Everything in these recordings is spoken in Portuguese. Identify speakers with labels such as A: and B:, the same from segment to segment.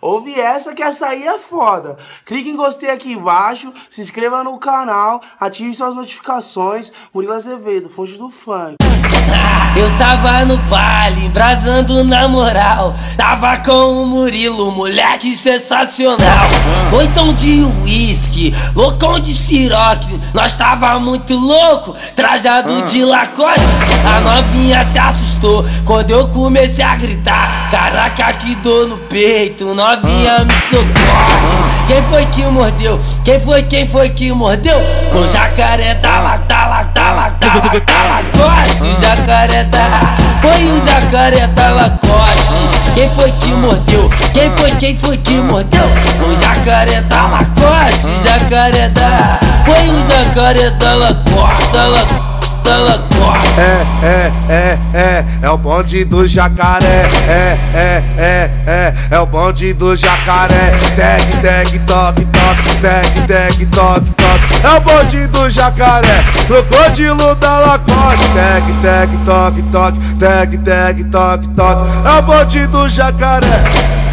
A: Ouve essa aí é foda. Clique em gostei aqui embaixo, se inscreva no canal, ative suas notificações. Murilo Azevedo, fonte do funk.
B: Eu tava no baile, embrasando na moral. Tava com o Murilo, moleque sensacional. Oitão de uísque, loucão de Ciroc. Nós tava muito louco, trajado de Lacoste. A novinha se assustou quando eu comecei a gritar. Caraca, que dor no peito, novinha me socorre. Quem foi que mordeu? Quem foi que mordeu? Foi o jacaré da Lacoste. Jacaré da... Foi o jacaré da Lacoste. Quem foi que mordeu? Quem foi que mordeu? Foi o jacaré da Lacoste. Jacaré da... Foi o jacaré da Lacoste.
C: É o bonde do jacaré. É o bonde do jacaré. Tag, toque, tag, toque. É o bonde do jacaré, crocodilo da Lacoste. Tag, toque, tag, toque. É o bonde do jacaré.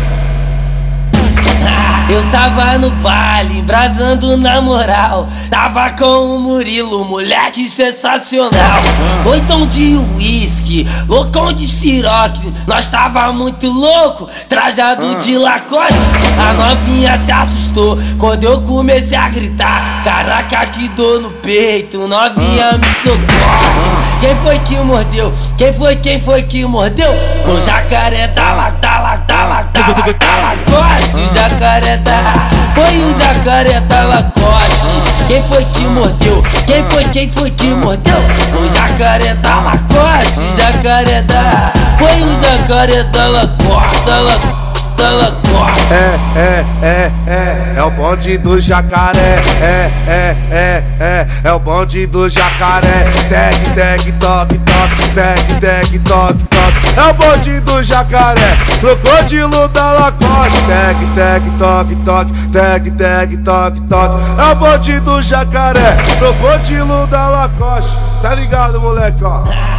B: Eu tava no baile, embrasando na moral. Tava com o Murilo, moleque sensacional. Oitão de uísque, loucão de Ciroc. Nós tava muito louco, trajado de Lacoste. A novinha se assustou quando eu comecei a gritar. Caraca, que dor no peito, novinha me socorre. Quem foi que mordeu? Quem foi que mordeu? Foi o jacaré da Lacoste. Jacaré da... Foi o jacaré da Lacoste. Quem foi que mordeu? Quem foi que mordeu? Foi o jacaré da Lacoste. Jacaré da... Foi o jacaré da Lacoste.
C: É o bonde do jacaré. É o bonde do jacaré. Tag, toque, tag, toque. É o bonde do jacaré, crocodilo da Lacoste. Tag, toque, tag, toque. É o bonde do jacaré, crocodilo da Lacoste. Tá ligado, moleque, ó?